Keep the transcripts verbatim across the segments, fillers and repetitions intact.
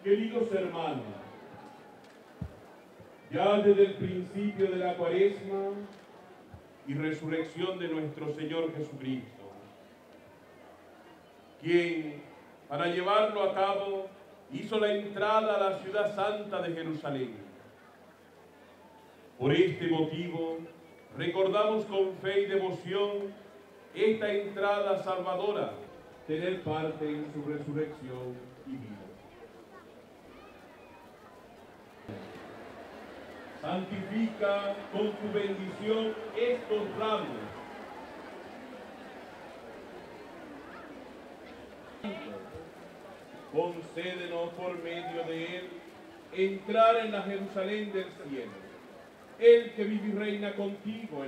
Queridos hermanos, ya desde el principio de la Cuaresma y resurrección de nuestro Señor Jesucristo, quien, para llevarlo a cabo, hizo la entrada a la ciudad santa de Jerusalén. Por este motivo, recordamos con fe y devoción esta entrada salvadora, tener parte en su resurrección y vida. Santifica con tu bendición estos ramos. Concédenos por medio de él entrar en la Jerusalén del cielo, el que vive y reina contigo.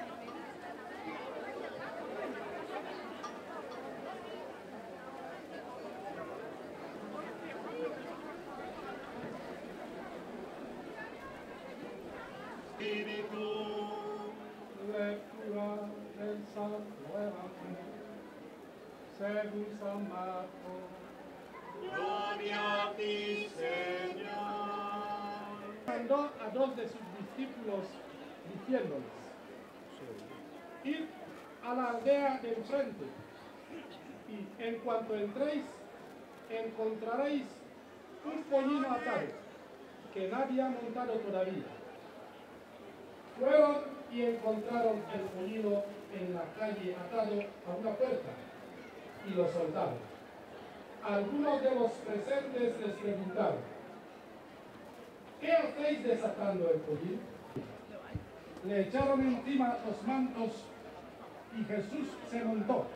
Espíritu, lectura del Santo Evangelio según San Marcos. Gloria a ti, Señor. Mandó a dos de sus discípulos diciéndoles: id a la aldea de enfrente, y en cuanto entréis, encontraréis un pollino atado, que nadie ha montado todavía. Fueron y encontraron el pollino en la calle atado a una puerta, y lo soltaron. Algunos de los presentes les preguntaron: ¿qué hacéis desatando el pollino? Le echaron encima los mantos y Jesús se montó.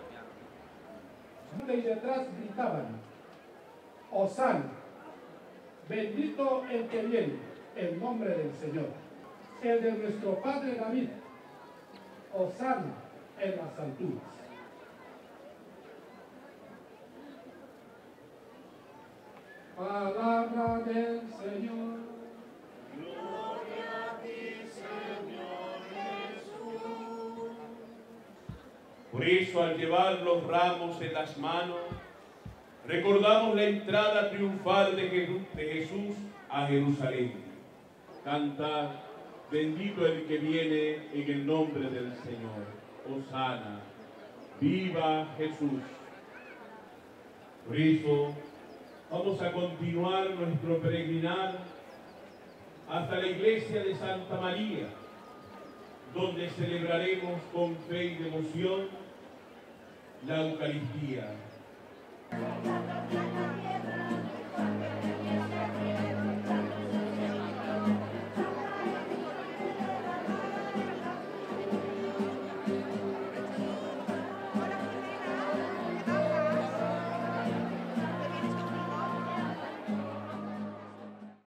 Y detrás gritaban: Hosana, bendito el que viene en nombre del Señor, el de nuestro Padre David. Hosana en las alturas. Palabra del Señor. Gloria a ti, Señor Jesús. Por eso, al llevar los ramos en las manos, recordamos la entrada triunfal de Jesús a Jerusalén. Cantad: bendito el que viene en el nombre del Señor. Hosana, viva Jesús. Por eso, vamos a continuar nuestro peregrinar hasta la iglesia de Santa María, donde celebraremos con fe y devoción la Eucaristía.